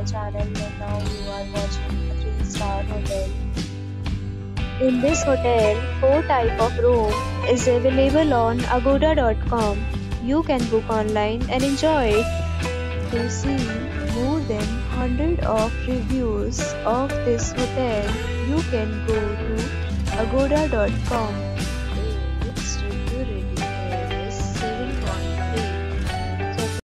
channel and now you are watching a 3-star hotel. In this hotel, 4 type of room is available on agoda.com. You can book online and enjoy it. To see more than 100 of reviews of this hotel, you can go to agoda.com.